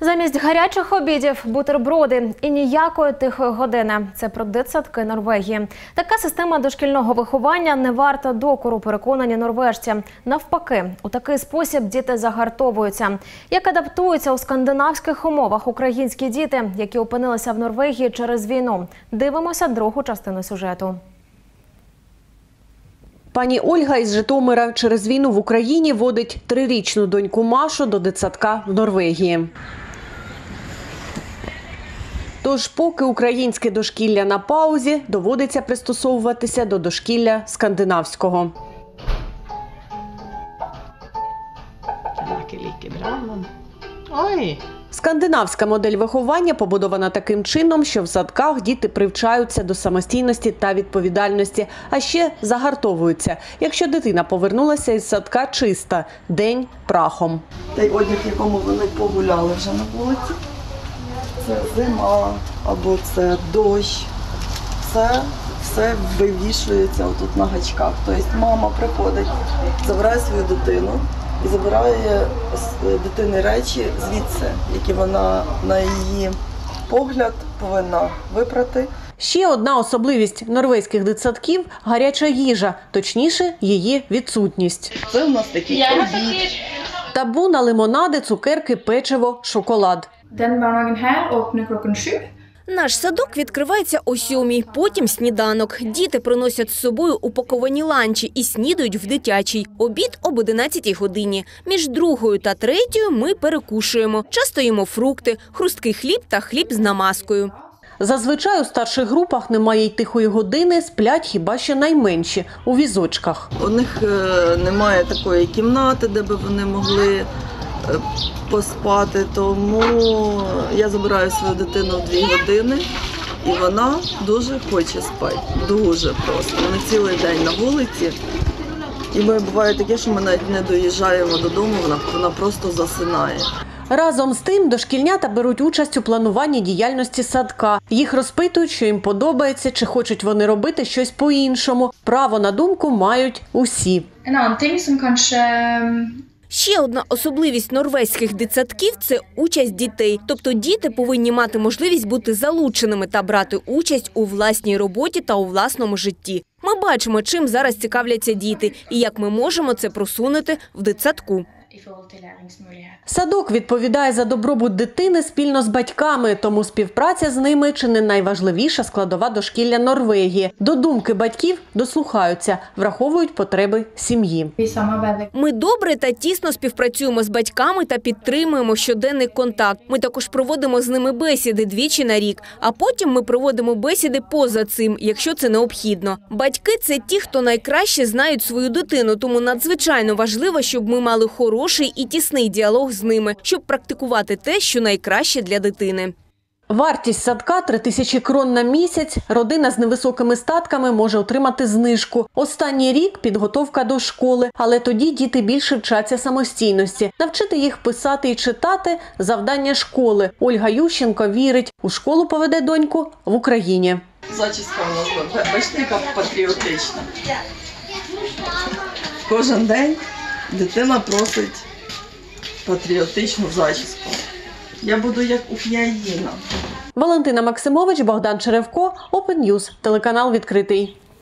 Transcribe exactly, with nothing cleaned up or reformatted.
Замість гарячих обідів – бутерброди і ніякої тихої години. Це про дитсадки Норвегії. Така система дошкільного виховання не варта докору, переконані норвежці. Навпаки, у такий спосіб діти загартовуються. Як адаптуються у скандинавських умовах українські діти, які опинилися в Норвегії через війну? Дивимося другу частину сюжету. Пані Ольга із Житомира через війну в Україні водить трирічну доньку Машу до дитсадка в Норвегії. Тож, поки українське дошкілля на паузі, доводиться пристосовуватися до дошкілля скандинавського. Ой! Скандинавська модель виховання побудована таким чином, що в садках діти привчаються до самостійності та відповідальності, а ще загартовуються, якщо дитина повернулася із садка чиста, день прахом. Той одяг, в якому вони погуляли вже на вулиці, це зима або це дощ, це все вивішується отут на гачках. Тобто мама приходить, забирає свою дитину і забирає з дитини речі звідси, які вона, на її погляд, повинна випрати. Ще одна особливість норвезьких дитсадків – гаряча їжа, точніше, її відсутність. Це у нас такий обід. Табу на лимонади, цукерки, печиво, шоколад. Den barnehagen her åpner klokken sju. Наш садок відкривається о сьомій, потім сніданок. Діти приносять з собою упаковані ланчі і снідають в дитячій. Обід об одинадцятій годині. Між другою та третьою ми перекушуємо. Часто їмо фрукти, хрусткий хліб та хліб з намазкою. Зазвичай у старших групах немає й тихої години, сплять хіба що найменші – у візочках. У них е, немає такої кімнати, де б вони могли е, поспати, тому я забираю свою дитину в дві години, і вона дуже хоче спати, дуже просто. Вони цілий день на вулиці, і ми, буває таке, що ми навіть не доїжджаємо додому, вона, вона просто засинає. Разом з тим, дошкільнята беруть участь у плануванні діяльності садка. Їх розпитують, що їм подобається, чи хочуть вони робити щось по-іншому. Право на думку мають усі. En annen ting som kanskje Ще одна особливість норвезьких дитсадків – це участь дітей. Тобто діти повинні мати можливість бути залученими та брати участь у власній роботі та у власному житті. Ми бачимо, чим зараз цікавляться діти і як ми можемо це просунути в дитсадку. i forhold til læringsmulighet. Садок відповідає за добробут дитини спільно з батьками, тому співпраця з ними – чи не найважливіша складова дошкілля Норвегії. До думки батьків дослухаються, враховують потреби сім'ї. Vi samarbeider. Ми добре та тісно співпрацюємо з батьками та підтримуємо щоденний контакт. Ми також проводимо з ними бесіди двічі на рік, а потім ми проводимо бесіди поза цим, якщо це необхідно. Батьки – це ті, хто найкраще знають свою дитину, тому надзвичайно важливо, щоб ми мали хороший і тісний діалог з ними, щоб практикувати те, що найкраще для дитини. Вартість садка – три тисячі крон на місяць. Родина з невисокими статками може отримати знижку. Останній рік – підготовка до школи, але тоді діти більше вчаться самостійності. Навчити їх писати і читати – завдання школи. Ольга Ющенко вірить, у школу поведе доньку в Україні. Зачіска у нас, бачите, яка патріотична. Кожен день дитина просить патріотичну зачіску. Я буду як Україна. Валентина Максимович, Богдан Черевко, Open News, телеканал «Відкритий».